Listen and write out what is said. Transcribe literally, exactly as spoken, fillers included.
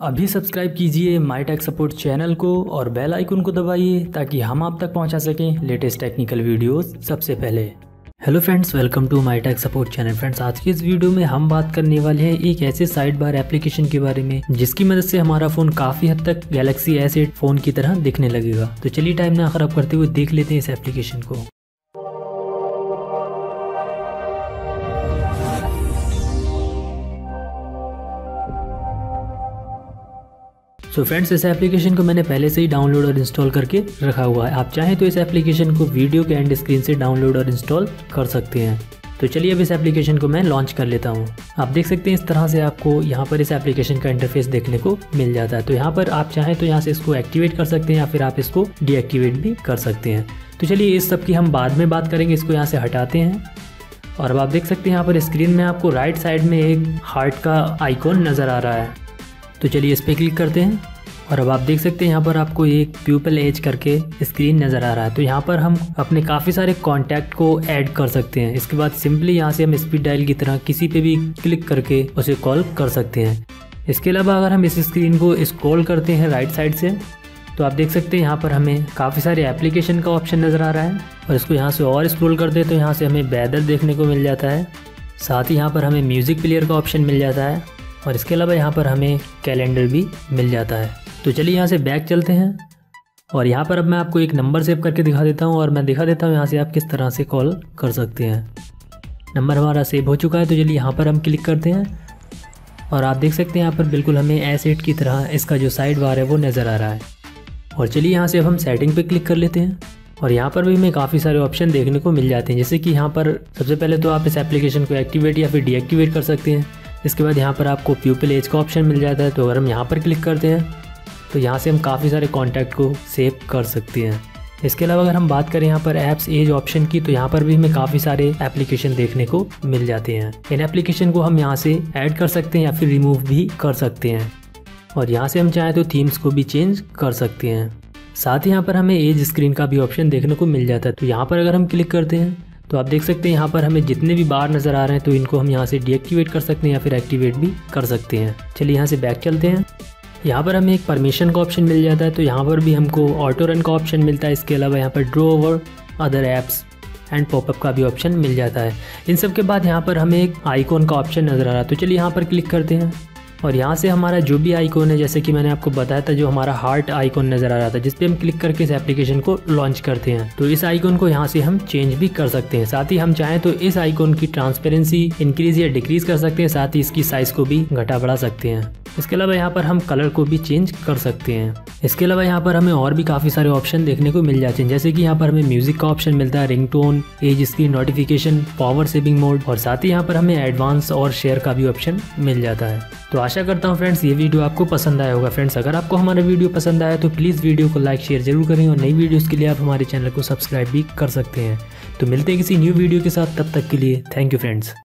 अभी सब्सक्राइब कीजिए माई tech support channel को और बेल आइकन को दबाइए ताकि हम आप तक पहुंचा सकें लेटेस्ट टेक्निकल वीडियोस सबसे पहले। Hello friends, welcome to my tech support channel. Friends, आज की इस वीडियो में हम बात करने वाले हैं एक ऐसे साइड बार एप्लीकेशन के बारे में जिसकी मदद से हमारा फ़ोन काफ़ी हद तक गैलेक्सी एस एट फ़ोन की तरह दिखने लगेगा। तो चलिए टाइम ना खराब करते हुए देख लेते हैं इस एप्लीकेशन को। सो so फ्रेंड्स, इस एप्लीकेशन को मैंने पहले से ही डाउनलोड और इंस्टॉल करके रखा हुआ है। आप चाहें तो इस एप्लीकेशन को वीडियो के एंड स्क्रीन से डाउनलोड और इंस्टॉल कर सकते हैं। तो चलिए अब इस एप्लीकेशन को मैं लॉन्च कर लेता हूं। आप देख सकते हैं इस तरह से आपको यहाँ पर इस एप्लीकेशन का इंटरफेस देखने को मिल जाता है। तो यहाँ पर आप चाहें तो यहाँ से इसको एक्टिवेट कर सकते हैं या फिर आप इसको डीएक्टिवेट भी कर सकते हैं। तो चलिए इस सब की हम बाद में बात करेंगे। इसको यहाँ से हटाते हैं और अब आप देख सकते हैं यहाँ पर स्क्रीन में आपको राइट साइड में एक हार्ट का आइकॉन नज़र आ रहा है। तो चलिए इस पर क्लिक करते हैं और अब आप देख सकते हैं यहाँ पर आपको एक प्यूपल एज करके स्क्रीन नज़र आ रहा है। तो यहाँ पर हम अपने काफ़ी सारे कॉन्टैक्ट को ऐड कर सकते हैं। इसके बाद सिंपली यहाँ से हम स्पीड डायल की तरह किसी पे भी क्लिक करके उसे कॉल कर सकते हैं। इसके अलावा अगर हम इस स्क्रीन को स्क्रॉल करते हैं राइट साइड से तो आप देख सकते हैं यहाँ पर हमें काफ़ी सारे एप्लीकेशन का ऑप्शन नज़र आ रहा है। और इसको यहाँ से और स्क्रॉल कर दे तो यहाँ से हमें वेदर देखने को मिल जाता है। साथ ही यहाँ पर हमें म्यूज़िक प्लेयर का ऑप्शन मिल जाता है और इसके अलावा यहाँ पर हमें कैलेंडर भी मिल जाता है। तो चलिए यहाँ से बैक चलते हैं और यहाँ पर अब मैं आपको एक नंबर सेव करके दिखा देता हूँ और मैं दिखा देता हूँ यहाँ से आप किस तरह से कॉल कर सकते हैं। नंबर हमारा सेव हो चुका है। तो चलिए यहाँ पर हम क्लिक करते हैं और आप देख सकते हैं यहाँ पर बिल्कुल हमें एस एट की तरह इसका जो साइड बार है वो नज़र आ रहा है। और चलिए यहाँ से अब हम सेटिंग पे क्लिक कर लेते हैं और यहाँ पर भी हमें काफ़ी सारे ऑप्शन देखने को मिल जाते हैं। जैसे कि यहाँ पर सबसे पहले तो आप इस एप्लीकेशन को एक्टिवेट या फिर डीएक्टिवेट कर सकते हैं। इसके बाद यहाँ पर आपको प्यूपल एज का ऑप्शन मिल जाता है। तो अगर हम यहाँ पर क्लिक करते हैं तो यहाँ से हम काफ़ी सारे कॉन्टैक्ट को सेव कर सकते हैं। इसके अलावा अगर हम बात करें यहाँ पर ऐप्स एज ऑप्शन की तो यहाँ पर भी हमें काफ़ी सारे एप्लीकेशन देखने को मिल जाते हैं। इन एप्लीकेशन को हम यहाँ से ऐड कर सकते हैं या फिर रिमूव भी कर सकते हैं और यहाँ से हम चाहें तो थीम्स को भी चेंज कर सकते हैं। साथ ही यहाँ पर हमें एज स्क्रीन का भी ऑप्शन देखने को मिल जाता है। तो यहाँ पर अगर हम क्लिक करते हैं तो आप देख सकते हैं यहाँ पर हमें जितने भी बार नज़र आ रहे हैं तो इनको हम यहाँ से डीएक्टिवेट कर सकते हैं या फिर एक्टिवेट भी कर सकते हैं। चलिए यहाँ से बैक चलते हैं। यहाँ पर हमें एक परमिशन का ऑप्शन मिल जाता है। तो यहाँ पर भी हमको ऑटो रन का ऑप्शन मिलता है। इसके अलावा यहाँ पर draw over other apps and popup का भी ऑप्शन मिल जाता है। इन सब के बाद यहाँ पर हमें एक आइकॉन का ऑप्शन नज़र आ रहा है। तो चलिए यहाँ पर क्लिक करते हैं और यहाँ से हमारा जो भी आइकॉन है, जैसे कि मैंने आपको बताया था, जो हमारा हार्ट आइकॉन नज़र आ रहा था जिस पे हम क्लिक करके इस एप्लीकेशन को लॉन्च करते हैं, तो इस आइकॉन को यहाँ से हम चेंज भी कर सकते हैं। साथ ही हम चाहें तो इस आइकॉन की ट्रांसपेरेंसी इंक्रीज या डिक्रीज कर सकते हैं। साथ ही इसकी साइज को भी घटा बढ़ा सकते हैं। इसके अलावा यहाँ पर हम कलर को भी चेंज कर सकते हैं। इसके अलावा यहाँ पर हमें और भी काफ़ी सारे ऑप्शन देखने को मिल जाते हैं। जैसे कि यहाँ पर हमें म्यूजिक का ऑप्शन मिलता है, ringtone, edge screen notification, power saving mode और साथ ही यहाँ पर हमें एडवांस और शेयर का भी ऑप्शन मिल जाता है। तो आशा करता हूँ फ्रेंड्स ये वीडियो आपको पसंद आया होगा। फ्रेंड्स, अगर आपको हमारा वीडियो पसंद आया तो प्लीज़ वीडियो को लाइक शेयर जरूर करें और नई वीडियोज़ के लिए आप हमारे चैनल को सब्सक्राइब भी कर सकते हैं। तो मिलते हैं किसी न्यू वीडियो के साथ, तब तक के लिए थैंक यू फ्रेंड्स।